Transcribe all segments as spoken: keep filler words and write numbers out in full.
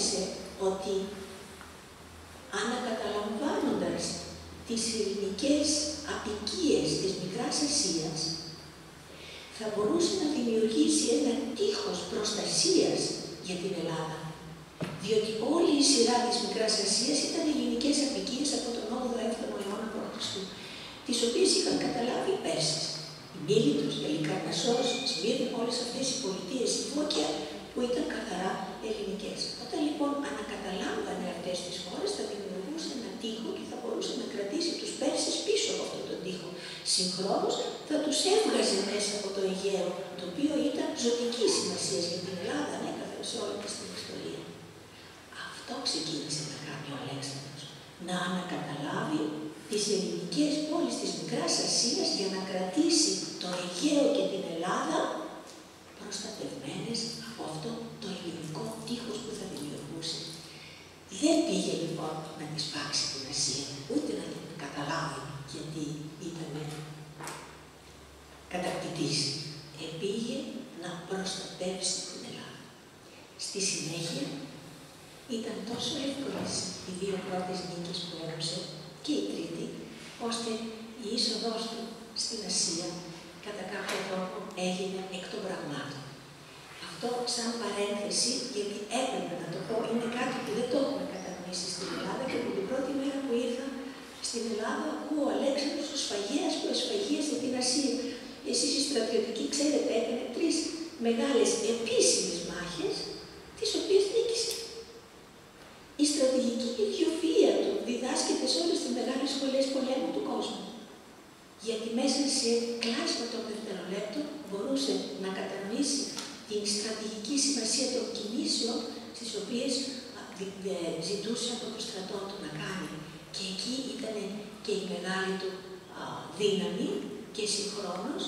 θεώρησε ότι ανακαταλαμβάνοντας τις ειρηνικές αποικίες της Μικράς Ασίας, θα μπορούσε να δημιουργήσει ένα τείχος προστασίας για την Ελλάδα. Διότι όλη η σειρά της Μικράς Ασίας ήταν ελληνικές αποικίες από τον όγδοο έβδομο αιώνα π.Χ., τις οποίες είχαν καταλάβει οι Πέρσες. Η Μίλητος, η Αλικαρνασσός, η Σμύρνη, όλες αυτές οι πολιτείες, η Φώκια, που ήταν καθαρά ελληνικές. Όταν λοιπόν ανακαταλάμβανε αυτές τις χώρες, θα δημιουργούσε ένα τείχο και θα μπορούσε να κρατήσει τους Πέρσες πίσω από αυτόν τον τείχο. Συγχρόνως θα τους έβγαζε μέσα από το Αιγαίο, το οποίο ήταν ζωτική σημασία για την Ελλάδα, ανέκαθεν σε όλη της την ιστορία. Αυτό ξεκίνησε να κάνει ο Αλέξανδρος. Να ανακαταλάβει τις ελληνικές πόλεις της Μικράς Ασίας για να κρατήσει το Αιγαίο και την Ελλάδα προστατευμένες από αυτό το ελληνικό τείχος που θα δημιουργούσε. Δεν πήγε λοιπόν να τη σπάξει την Ασία, ούτε να την καταλάβει γιατί ήταν κατακτητής. Επήγε να προστατεύσει την Ελλάδα. Στη συνέχεια ήταν τόσο εύκολες οι δύο πρώτες νίκες που έγραψε και η τρίτη, ώστε η είσοδός του στην Ασία κατά κάποιο τρόπο έγινε εκ των πραγμάτων. Αυτό σαν παρένθεση, γιατί έπρεπε να το πω, είναι κάτι που δεν το έχουμε κατανοήσει στην Ελλάδα και από την πρώτη μέρα που ήρθα στην Ελλάδα ακούω ο Αλέξανδρος ο σφαγέας που εσφαγίασε την Ασία. Εσείς οι στρατιωτικοί ξέρετε έκανε τρεις μεγάλες επίσημες μάχες, τις οποίες νίκησε. Η στρατηγική ιδιοφυΐα του διδάσκεται σε όλες τις μεγάλες σχολές πολέμου του κόσμου. Γιατί μέσα σε κλάσμα των δευτερολέπτων μπορούσε να κατανοήσει την στρατηγική σημασία των κινήσεων στις οποίες ζητούσε από το στρατό του να κάνει. Και εκεί ήταν και η μεγάλη του α, δύναμη και συγχρόνως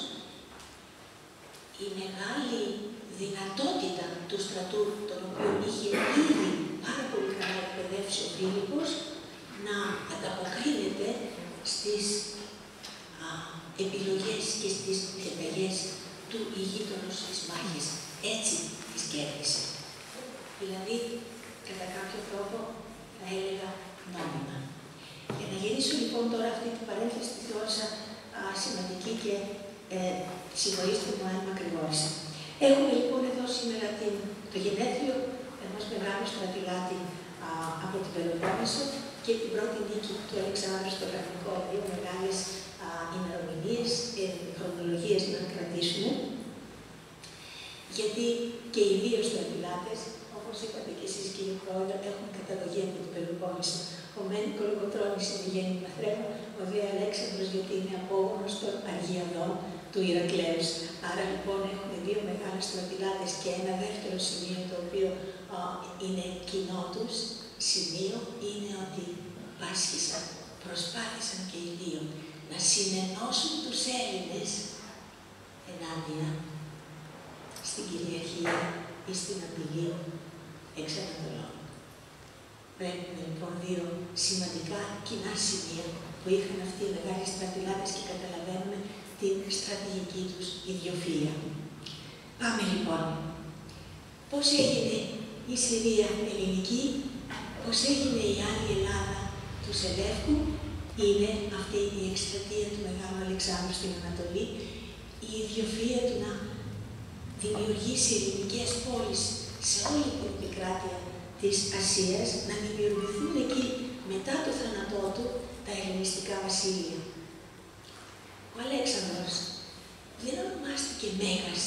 η μεγάλη δυνατότητα του στρατού, τον οποίο είχε ήδη πάρα πολύ καλά εκπαιδεύσει ο Φίλιππος, να ανταποκρίνεται στις α, επιλογές και στις διαταγές του ηγείτονος της μάχης. Έτσι τις κέρδισε. Δηλαδή, κατά κάποιο τρόπο, θα έλεγα νόμιμα. Για να γυρίσω λοιπόν τώρα αυτή την παρένθεση, τη θεώρησα α, σημαντική και ε, συγχωρήστε μου αν μακρηγόρησα. Έχουμε λοιπόν εδώ σήμερα την, το γενέθλιο ενός μεγάλου στρατηγάτη α, από την Πελοπόννησο και την πρώτη νίκη του Αλεξάνδρου στο γραφικό, δύο μεγάλες ημερομηνίες και χρονολογίες να κρατήσουμε. Γιατί και οι δύο στρατηγάτες, όπως είπατε και εσείς κύριε Πρόεδρε, έχουν καταγωγή από την Πελοπόννησο. Ο Μένη Κολοκοτρώνης είναι γέννημα Θρέμα, ο Δε Αλέξανδρος γιατί είναι απόγονος των Αργιαδών του Ηρακλέους. Άρα λοιπόν έχουμε δύο μεγάλους στρατηγάτες και ένα δεύτερο σημείο το οποίο α, είναι κοινό τους σημείο είναι ότι πάσχησαν, προσπάθησαν και οι δύο να συνενώσουν τους Έλληνες ενάντια στην κυριαρχία ή στην απειλή εξ Ανατολών. Πρέπει λοιπόν δύο σημαντικά κοινά σημεία που είχαν αυτοί οι μεγάλοι στρατηγάτες και καταλαβαίνουμε την στρατηγική τους ιδιοφυΐα. Πάμε λοιπόν. Πώς έγινε η Συρία ελληνική, πώς έγινε η άλλη Ελλάδα του Σελεύκου, είναι αυτή η εκστρατεία του Μεγάλου Αλεξάνδρου στην Ανατολή, η ιδιοφυΐα του να δημιουργήσει ελληνικές πόλεις σε όλη την επικράτεια της Ασίας, να δημιουργηθούν εκεί μετά το θάνατό του τα ελληνιστικά βασίλεια. Ο Αλέξανδρος δεν ονομάστηκε Μέγας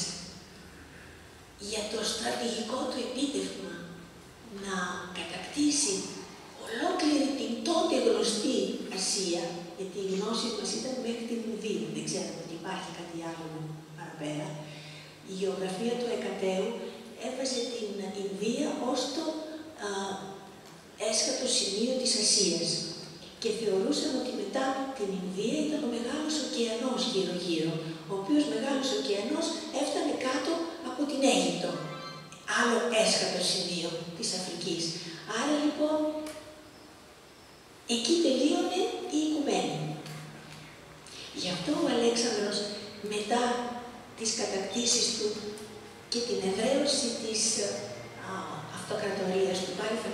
για το στρατηγικό του επίτευγμα να κατακτήσει ολόκληρη την τότε γνωστή Ασία, γιατί η γνώση μας ήταν μέχρι την Ινδία, δεν ξέραμε ότι υπάρχει κάτι άλλο παραπέρα. Η γεωγραφία του Εκατέου έβαζε την Ινδία ως το α, έσχατο σημείο της Ασίας και θεωρούσαν ότι μετά την Ινδία ήταν ο Μεγάλος Ωκεανός γύρω-γύρω, ο οποίος Μεγάλος Ωκεανός έφτανε κάτω από την Αίγυπτο, άλλο έσχατο σημείο της Αφρικής. Άρα λοιπόν, εκεί τελείωνε η οικουμένη. Γι' αυτό ο Αλέξανδρος μετά τις κατακτήσεις του και την εδραίωση της α, αυτοκρατορίας του, πάλι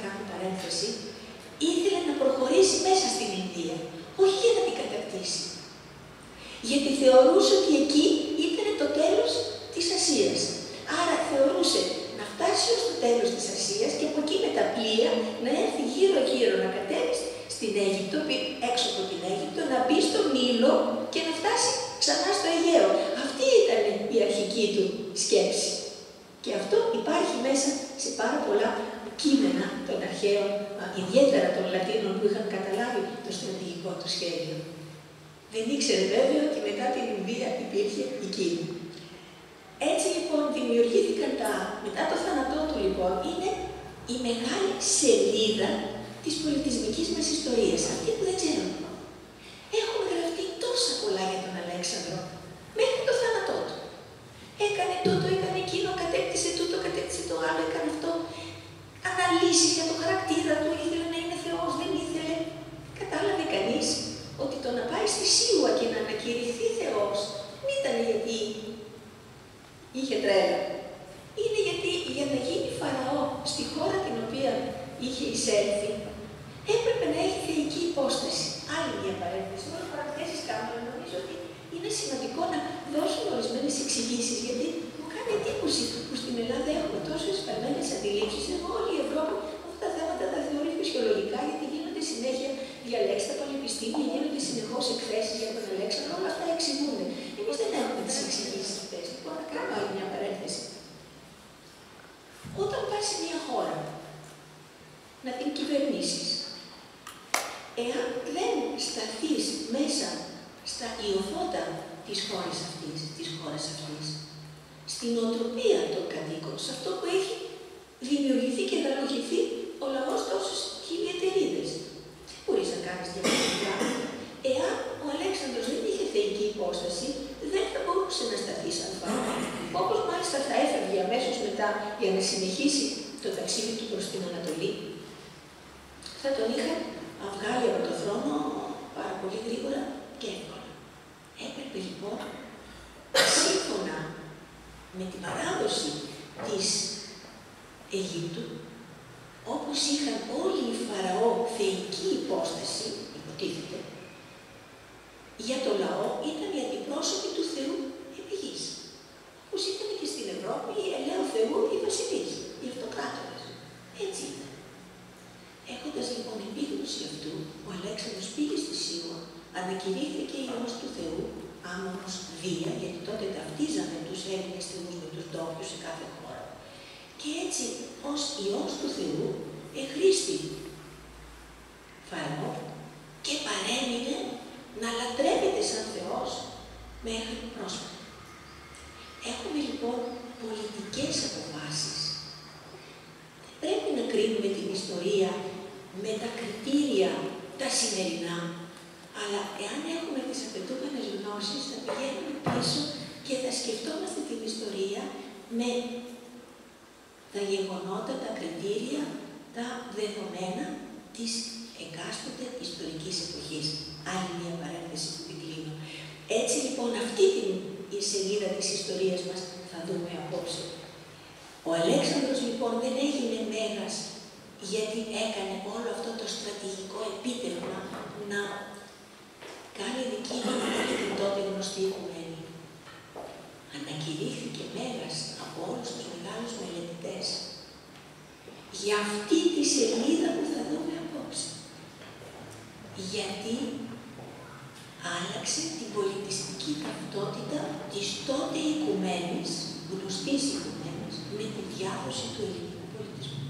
προχωρήσει μέσα στην Ινδία, όχι για να την κατακτήσει. Γιατί θεωρούσε ότι εκεί ήταν το τέλος της Ασίας. Άρα θεωρούσε να φτάσει ως το τέλος της Ασίας και από εκεί με τα πλοία να έρθει γύρω-γύρω να κατέβει στην Αίγυπτο, έξω από την Αίγυπτο, να μπει στο Νείλο και να φτάσει ξανά στο Αιγαίο. Αυτή ήταν η αρχική του σκέψη. Και αυτό υπάρχει μέσα σε πάρα πολλά κείμενα των αρχαίων, ιδιαίτερα των Λατίνων που είχαν καταλάβει το στρατηγικό του σχέδιο. Δεν ήξερε βέβαια ότι μετά την Ινδία υπήρχε η Κίνα. Έτσι λοιπόν δημιουργήθηκαν τα, μετά το θάνατό του λοιπόν, είναι η μεγάλη σελίδα της πολιτισμικής μας ιστορίας, αυτή που δεν ξέρουμε. Έχουν γραφτεί τόσα πολλά για τον Αλέξανδρο, μέχρι το θάνατό του. Έκανε τούτο, έκανε εκείνο, κατέκτησε τούτο, κατέκτησε το άλλο, έκανε αυτό. Αναλύσεις για το χαρακτήρα του, ήθελε να είναι Θεός, δεν ήθελε. Κατάλαβε κανείς ότι το να πάει στη Σίουα και να ανακηρυχθεί Θεός δεν ήταν γιατί είχε τρέλα. Είναι γιατί για να γίνει Φαραώ στη χώρα την οποία είχε εισέλθει, έπρεπε να έχει θεϊκή υπόσταση. Άλλη μια παρένθεση. Όλες τις παραθέσεις κάνουμε, νομίζω ότι είναι σημαντικό να δώσουμε ορισμένες εξηγήσεις, γιατί μου κάνει εντύπωση που στην Ελλάδα έχουμε τόσες φερμένες αντιλήψεις, ενώ όλη η Ευρώπη αυτά τα θέματα τα θεωρεί φυσιολογικά, γιατί γίνονται συνέχεια διαλέξεις στα πανεπιστήμια, γίνονται συνεχώς εκθέσεις για τον Αλέξανδρο, όλα αυτά εξηγούνται. Εμείς δεν έχουμε τις εξηγήσεις αυτές. Λοιπόν, να κάνω άλλη μια παρένθεση. Όταν πας σε μια χώρα να την κυβερνήσεις, εάν δεν σταθείς μέσα στα ιωθώτα της χώρας αυτής, της χώρας αυτής, στην οτροπία των κατοίκων, σε αυτό που έχει δημιουργηθεί και δαλογηθεί ο λαός τόσες χιλιεταιρίδες. Δεν μπορείς να κάνεις διαφορετικά. Εάν ο Αλέξανδρος δεν είχε θεϊκή υπόσταση, δεν θα μπορούσε να σταθεί σαν Φαραώ. Όπως μάλιστα θα έφευγε αμέσως μετά για να συνεχίσει το ταξίδι του προς την Ανατολή, θα τον είχαν βγάλει από το θρόνο πάρα πολύ γρήγορα και εύκολα. Έπρεπε λοιπόν, σύμφωνα με την παράδοση της Αιγύπτου, όπως είχαν όλοι οι Φαραώ θεϊκή υπόσταση, υποτίθεται, για το λαό ήταν οι αντιπρόσωποι του Θεού επί γης. Όπως ήταν και στην Ευρώπη οι ελαίο Θεού, οι βασιλείς, οι αυτοκράτορες. Έτσι ήταν. Έχοντας λοιπόν επίγνωση αυτού, ο Αλέξανδρος πήγε στη Σίουα, ανακηρύχθηκε Υιός του Θεού, Άμμονος Δία, γιατί τότε ταυτίζαμε τους Έλληνες θεούς με τους ντόπιους σε κάθε χώρα. Και έτσι, ως Υιός του Θεού, εχρήστη Φαραώ και παρέμεινε να λατρεύεται σαν Θεός μέχρι πρόσφατα. Έχουμε λοιπόν πολιτικές αποφάσεις. Δεν πρέπει να κρίνουμε την ιστορία με τα κριτήρια τα σημερινά, αλλά εάν έχουμε τις απαιτούμενες γνώσεις, θα πηγαίνουμε πίσω και θα σκεφτόμαστε την ιστορία με τα γεγονότα, τα κριτήρια, τα δεδομένα της εκάστοτε ιστορικής εποχής. Άλλη μια παρένθεση που την κλείνω. Έτσι λοιπόν αυτή την η σελίδα της ιστορίας μας θα δούμε απόψε. Ο Αλέξανδρος λοιπόν δεν έγινε μέγας γιατί έκανε όλο αυτό το στρατηγικό επίτευγμα να κάνει δική του την τότε γνωστή οικουμένη. Ανακηρύχθηκε μέγας από όλους τους μεγάλους μελετητές για αυτή τη σελίδα που θα δούμε απόψε. Γιατί άλλαξε την πολιτιστική ταυτότητα της τότε οικουμένης, γνωστής οικουμένης, με τη διάδοση του ελληνικού πολιτισμού.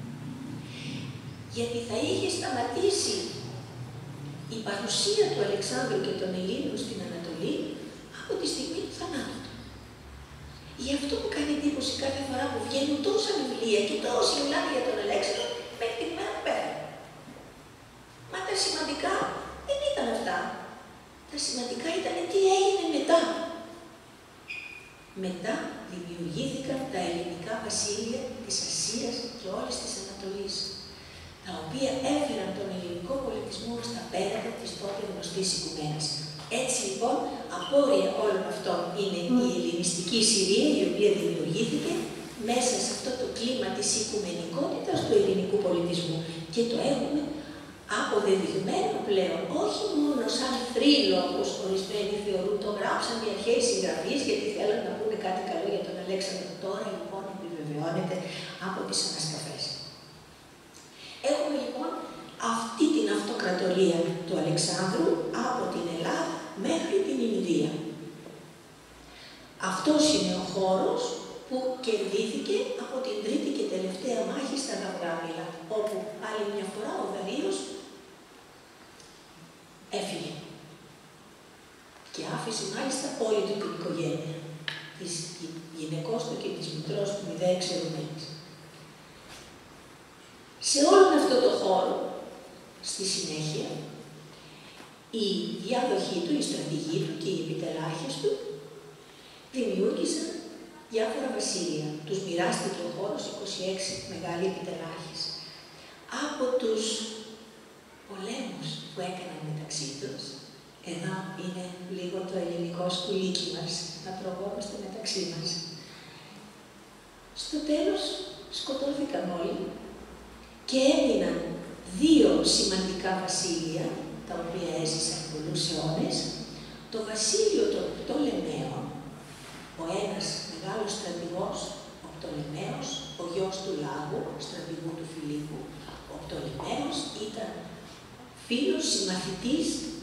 Γιατί θα είχε σταματήσει η παρουσία του Αλεξάνδρου και των Ελλήνων στην Ανατολή από τη στιγμή του θανάτου του. Γι' αυτό που κάνει εντύπωση κάθε φορά που βγαίνουν τόσα βιβλία και τόσοι μιλάνε για τον Αλέξανδρο μέχρι την μέρα που πέθανε. Μα τα σημαντικά δεν ήταν αυτά. Τα σημαντικά ήταν τι έγινε μετά. Μετά δημιουργήθηκαν τα ελληνικά βασίλεια της Ασίας και όλης της Ανατολής, τα οποία έφεραν τον ελληνικό πολιτισμό στα πέρατα της τότε γνωστής οικουμένης. Έτσι λοιπόν, απόρρια όλων αυτών είναι η ελληνιστική Συρία, η οποία δημιουργήθηκε μέσα σε αυτό το κλίμα της οικουμενικότητας του ελληνικού πολιτισμού. Και το έχουμε αποδεδειγμένο πλέον, όχι μόνο σαν θρύλο, όπως ορισμένοι θεωρούν, το γράψαν οι αρχαίοι συγγραφείς γιατί θέλουν να πούνε κάτι καλό για τον Αλέξανδρο. Τώρα λοιπόν επιβεβαιώνεται από τις ανασκαφές. Έχουμε λοιπόν αυτή την αυτοκρατορία του Αλεξάνδρου από την Ελλάδα μέχρι την Ινδία. Αυτός είναι ο χώρος που κερδίθηκε από την τρίτη και τελευταία μάχη στα Γαυγάμιλα, όπου άλλη μια φορά ο Δαρείος έφυγε. Και άφησε μάλιστα όλη του την οικογένεια, της γυναικός του και της μητρός του, μη δε εξαιρουμένης. Σε όλον αυτό το χώρο, στη συνέχεια, οι διάδοχοί του, οι στρατηγοί του και οι επιτελάρχες του δημιούργησαν διάφορα βασίλεια. Τους μοιράστηκε ο χώρος είκοσι έξι μεγάλοι επιτελάρχες. Από τους πολέμους που έκαναν μεταξύ τους, εδώ είναι λίγο το ελληνικό σκουλίκι μας, να τρογόμαστε μεταξύ μας. Στο τέλος σκοτώθηκαν όλοι και έμειναν δύο σημαντικά βασίλεια, τα οποία έζησαν πολλούς αιώνες, το βασίλειο των Πτολεμαίων, ο ένας μεγάλος στρατηγός, ο Πτολεμαίος, ο γιος του Λάγου, στρατηγού του Φιλίππου. Ο Πτολεμαίος ήταν φίλος, συμμαθητής,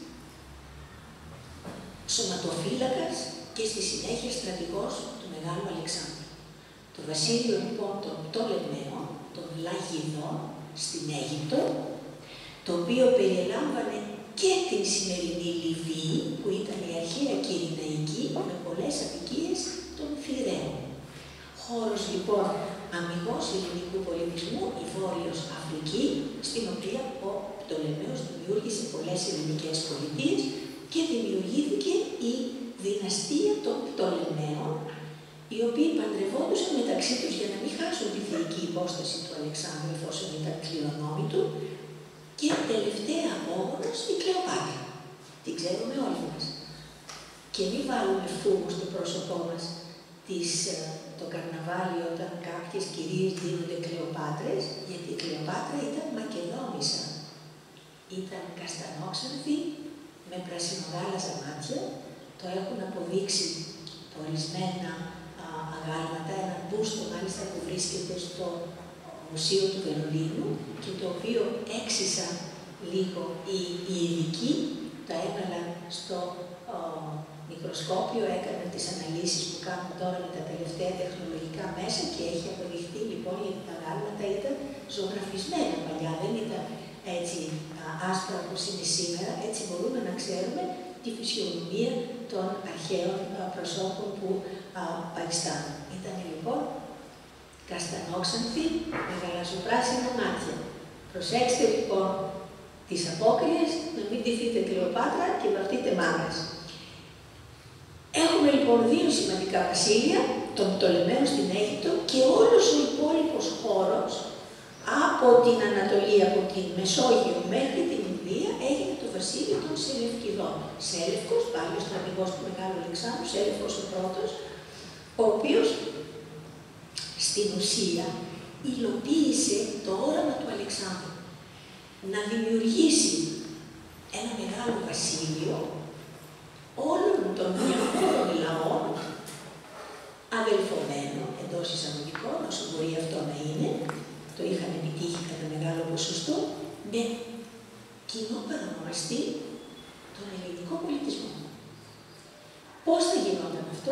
σωματοφύλακας και στη συνέχεια στρατηγός του Μεγάλου Αλεξάνδρου. Το βασίλειο λοιπόν των Πτολεμαίων, των Λαγιδών, στην Αίγυπτο, το οποίο περιελάμβανε και την σημερινή Λιβύη, που ήταν η αρχαία Κυρηναϊκή, με πολλές αποικίες των Θηραίων. Χώρος λοιπόν αμιγώς ελληνικού πολιτισμού, η Βόρειος Αφρική, στην οποία ο Πτολεμαίος δημιούργησε πολλές ελληνικές πολιτείες και δημιουργήθηκε η δυναστεία των Πτολεμαίων, οι οποίοι παντρευόντουσαν μεταξύ τους για να μην χάσουν τη θεϊκή υπόσταση του Αλεξάνδρου, εφόσον ήταν κληρονόμοι του, και τελευταία απόγονος η Κλεοπάτρα. Την ξέρουμε όλοι μας. Και μην βάλουμε φούγου στο πρόσωπό μας της, το καρναβάλι όταν κάποιες κυρίες δίνονται Κλεοπάτρες, γιατί η Κλεοπάτρα ήταν Μακεδόνισσα. Ήταν καστανόξανθη, με πρασινογάλαζα μάτια, το έχουν αποδείξει το ορισμένα α, αγάλματα, ένα μπούστο μάλιστα που βρίσκεται στο Μουσείο του Βερολίνου και το οποίο έξισαν λίγο οι, οι ειδικοί, τα έβαλαν στο ο, μικροσκόπιο, έκαναν τις αναλύσεις που κάνουν τώρα με τα τελευταία τεχνολογικά μέσα και έχει αποδειχθεί λοιπόν γιατί τα αγάλματα ήταν ζωγραφισμένα παλιά, δεν ήταν έτσι α, άσπρα όπως είναι σήμερα, έτσι μπορούμε να ξέρουμε τη φυσιογνωμία των αρχαίων α, προσώπων που α, παριστάνουν. Ήταν λοιπόν καστανόξανθη με γαλαζοπράσινα μάτια. Προσέξτε λοιπόν τις απόκριες, να μην τυθείτε Κλεοπάτρα και βαφτείτε μάγας. Έχουμε λοιπόν δύο σημαντικά βασίλεια, τον Πτολεμαίο στην Αίγυπτο και όλος ο υπόλοιπος χώρος από την Ανατολή, από την Μεσόγειο μέχρι την Ινδία, έγινε το βασίλειο των Σελευκηδών. Σέλευκος, πάλι ο στρατηγός του Μεγάλου Αλεξάνδρου, Σέλευκος ο πρώτος, ο οποίος στην ουσία υλοποίησε το όραμα του Αλεξάνδρου να δημιουργήσει ένα μεγάλο βασίλειο όλων των διαφόρων λαών, αδελφωμένων εντός εισαγωγικών, όσο μπορεί αυτό να είναι, το είχαν επιτύχει κατά μεγάλο ποσοστό, με κοινό παρανομαστή τον ελληνικό πολιτισμό. Πώς θα γινόταν αυτό?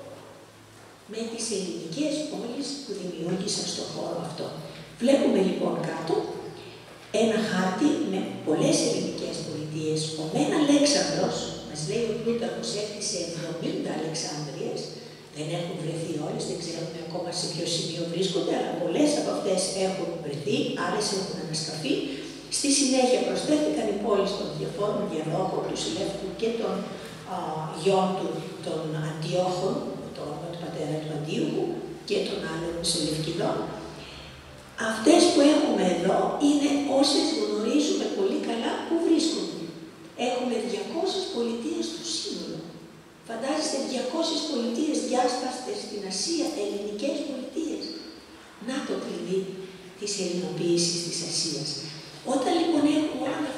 Με τις ελληνικές πόλεις που δημιούργησαν στον χώρο αυτό. Βλέπουμε λοιπόν κάτω ένα χάρτη με πολλές ελληνικές πολιτείες. Ο Μεν Αλέξανδρος, μας λέει ο Πλούταρχος, έκτισε εβδομήντα Αλεξάνδριες, δεν έχουν βρεθεί όλες, δεν ξέρουμε ακόμα σε ποιο σημείο βρίσκονται, αλλά πολλές από αυτές έχουν βρεθεί, άλλες έχουν ανασκαφεί. Στη συνέχεια προσθέθηκαν οι πόλεις των διαφόρων διαδόχων, του Συλλεύκου και των α, γιών του, των Αντιόχων, τον πατέρα του Αντίουχου και των άλλων Σελευκηδών. Αυτές που έχουμε εδώ είναι όσες γνωρίζουμε πολύ καλά που βρίσκονται. Έχουμε διακόσιες πολιτείες στο σύνολο. Φαντάζεστε διακόσιες πολιτείες διάσπαστες στην Ασία, ελληνικές πολιτείες. Να το κλειδί της ελληνοποίησης της Ασίας. Όταν λοιπόν έχουμε όλα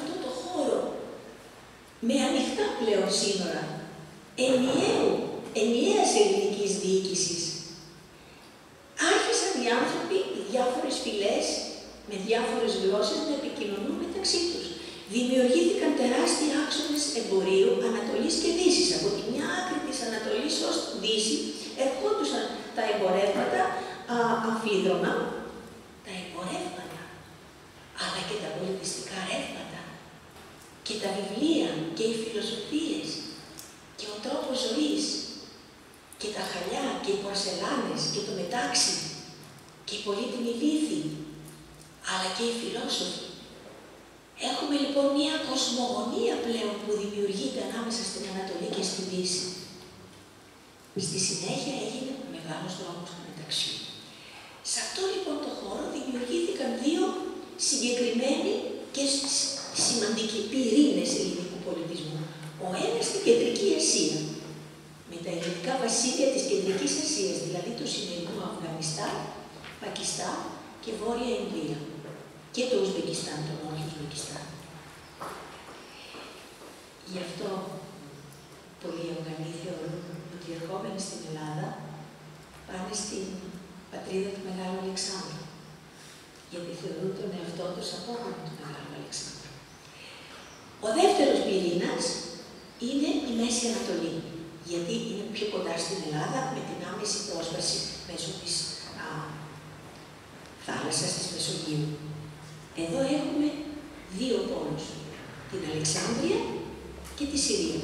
πλέον σύνορα ενιαίου, ενιαίας ελληνικής διοίκησης. Άρχισαν οι άνθρωποι, οι διάφορες φυλές, με διάφορες γλώσσες να επικοινωνούν μεταξύ τους. Δημιουργήθηκαν τεράστιοι άξονες εμπορίου Ανατολής και Δύσης. Από τη μια άκρη της Ανατολής ως Δύση ερχόντουσαν τα εμπορεύματα α, αμφίδρομα, τα εμπορεύματα, αλλά και τα πολιτιστικά ρεύματα, και τα βιβλία, και οι φιλοσοφίες, και ο τρόπος ζωής, και τα χαλιά, και οι πορσελάνες, και το μετάξι, και οι πολύτιμοι λίθοι, αλλά και οι φιλόσοφοι. Έχουμε λοιπόν μία κοσμογονία πλέον που δημιουργείται ανάμεσα στην Ανατολή και στη Δύση. Στη συνέχεια έγινε μεγάλος δρόμος του μεταξύ. Σε αυτό λοιπόν το χώρο δημιουργήθηκαν δύο συγκεκριμένοι και σημαντικοί πυρήνες ελληνικού πολιτισμού. Ο ένας στην Κεντρική Ασία, με τα ελληνικά βασίλεια της Κεντρικής Ασίας, δηλαδή το σημερινό Αφγανιστάν, Πακιστάν και Βόρεια Ινδία. Και το Ουσμπεκιστάν, το νότιο Ουσμπεκιστάν. Γι' αυτό πολλοί Αφγανοί θεωρούν ότι ερχόμενοι στην Ελλάδα πάνε στην πατρίδα του Μεγάλου Αλεξάνδρου. Γιατί θεωρούν τον εαυτό τους απόγονο του Μεγάλου Αλεξάνδρου. Ο δεύτερος πυρήνας είναι η Μέση Ανατολή. Γιατί είναι πιο κοντά στην Ελλάδα με την άμεση πρόσβαση μέσω της α, θάλασσας της Μεσογείου. Εδώ έχουμε δύο πόλους, την Αλεξάνδρεια και τη Συρία.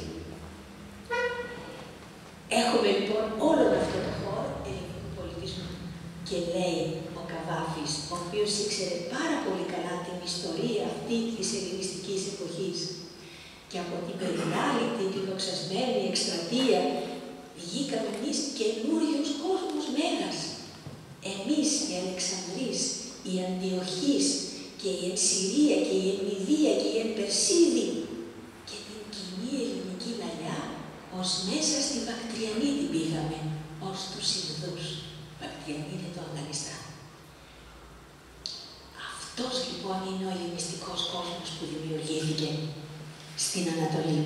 Έχουμε λοιπόν όλον αυτό το χώρο ελληνικού πολιτισμού. Και λέει ο Καβάφης, ο οποίος ήξερε πάρα πολύ καλά την ιστορία αυτή της ελληνιστικής εποχής, και από την περιβάλλητη, την δοξασμένη εκστρατεία βγήκαμε εμείς καινούριος κόσμος μέγας. Εμείς οι Αλεξανδρείς, οι Αντιοχείς, και η Ενσυρία και η Ενμηδία και η Ενπερσίδη και την κοινή ελληνική λαλιά, ως μέσα στη Βακτριανή την πήγαμε, ως τους Ινδούς. Βακτριανή είναι το Αφγανιστάν. Αυτός λοιπόν είναι ο ελληνιστικός κόσμος που δημιουργήθηκε στην Ανατολή.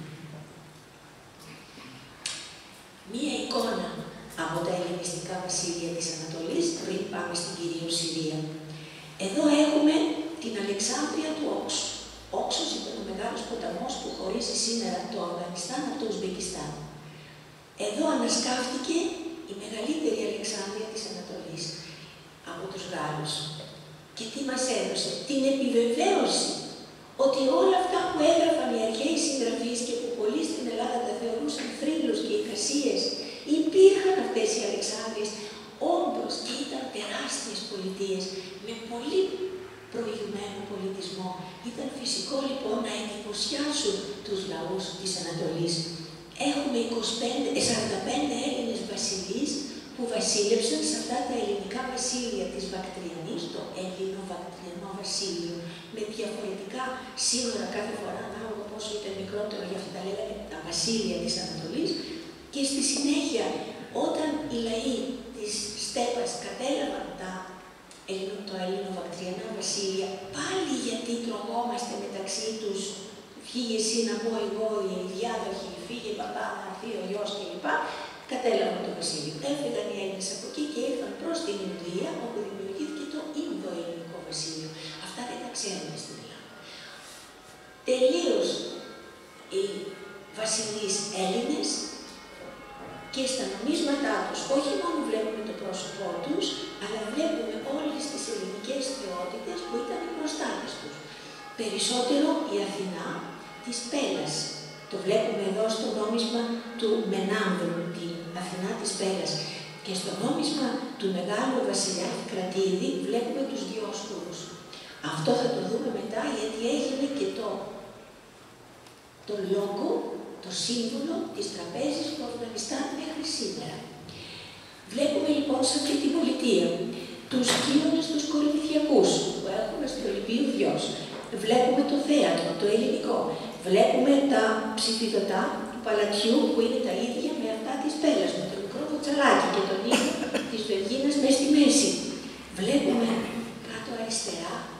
Μία εικόνα από τα ελληνιστικά βασίλεια της Ανατολής, πριν πάμε στην κυρίως Συρία. Εδώ έχουμε την Αλεξάνδρεια του Όξου. Όξος ήταν ο μεγάλος ποταμός που χωρίζει σήμερα το Αφγανιστάν από το Ουσμπεκιστάν. Εδώ ανασκάφτηκε η μεγαλύτερη Αλεξάνδρεια της Ανατολής από τους Γάλλους. Και τι μας έδωσε? Την επιβεβαίωση ότι όλα αυτά που έγραφαν οι αρχαίοι συγγραφείς και που πολλοί στην Ελλάδα τα θεωρούσαν θρύλους και εικασίες, υπήρχαν αυτές οι Αλεξάνδρειες. Όντως και ήταν τεράστιες πολιτείες με πολύ προηγμένο πολιτισμό. Ήταν φυσικό λοιπόν να εντυπωσιάσουν τους λαούς της Ανατολής. Έχουμε είκοσι πέντε, σαράντα πέντε Έλληνες βασιλείς που βασίλεψαν σε αυτά τα ελληνικά βασίλεια της Βακτριανής, το Έλληνο-Βακτριανό βασίλειο, με διαφορετικά σύνορα κάθε φορά, ανάλογα πόσο ήταν μικρότερο, για αυτά τα λέγανε τα βασίλεια της Ανατολής. Και στη συνέχεια, όταν οι λαοί της Στέπας κατέλαβαν τα το Έλληνο-Βακτριανά βασίλεια, πάλι γιατί τρογόμαστε μεταξύ τους, φύγε εσύ να πω εγώ, οι διάδοχοι, φύγε παπά, να έρθει ο γιος κλπ. Κατέλαβαν το βασίλειο. Έφυγαν οι Έλληνες από εκεί και ήρθαν προς την Ινδία, όπου δημιουργήθηκε το Ινδο-Ελληνικό βασίλειο. Αυτά δεν τα ξέρουμε στην Ελλάδα. Τελείως οι βασιλείς Έλληνες, και στα νομίσματά τους, όχι μόνο βλέπουμε το πρόσωπό τους, αλλά βλέπουμε όλες τις ελληνικές θεότητες που ήταν οι προστάτες τους. Περισσότερο η Αθηνά της Πέλλας. Το βλέπουμε εδώ στο νόμισμα του Μενάνδρου, την Αθηνά της Πέλλας. Και στο νόμισμα του Μεγάλου Βασιλιά Κρατίδη βλέπουμε τους Διόσκουρους. Αυτό θα το δούμε μετά, γιατί έγινε και το, το λόγο, το σύμβολο της τραπέζης του Αφγανιστάν μέχρι σήμερα. Βλέπουμε λοιπόν σε αυτή την πολιτεία τους Κίονες τους Κορινθιακούς που έχουμε στο Ολυμπίου Διός. Βλέπουμε το θέατρο, το ελληνικό. Βλέπουμε τα ψηφιδωτά του παλατιού που είναι τα ίδια με αυτά της Πέλλας, με το μικρό βοτσαλάκι και τον ήλιο της Βεργίνας μες στη μέση. Βλέπουμε κάτω αριστερά